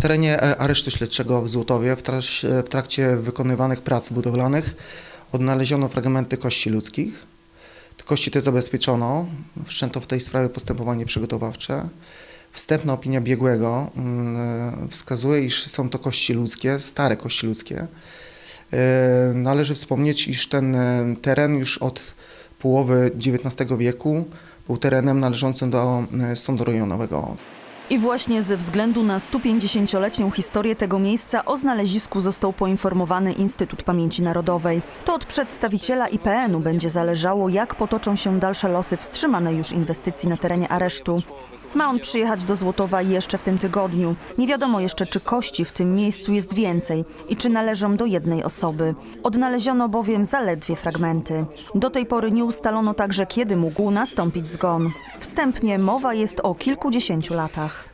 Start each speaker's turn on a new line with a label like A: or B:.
A: terenie aresztu śledczego w Złotowie w trakcie wykonywanych prac budowlanych odnaleziono fragmenty kości ludzkich. Te kości te zabezpieczono, wszczęto w tej sprawie postępowanie przygotowawcze. Wstępna opinia biegłego wskazuje, iż są to kości ludzkie, stare kości ludzkie. Należy wspomnieć, iż ten teren już od połowy XIX wieku był terenem należącym do sądu rejonowego.
B: I właśnie ze względu na 150-letnią historię tego miejsca o znalezisku został poinformowany Instytut Pamięci Narodowej. To od przedstawiciela IPN-u będzie zależało, jak potoczą się dalsze losy wstrzymanej już inwestycji na terenie aresztu. Ma on przyjechać do Złotowa jeszcze w tym tygodniu. Nie wiadomo jeszcze, czy kości w tym miejscu jest więcej i czy należą do jednej osoby. Odnaleziono bowiem zaledwie fragmenty. Do tej pory nie ustalono także, kiedy mógł nastąpić zgon. Wstępnie mowa jest o kilkudziesięciu latach.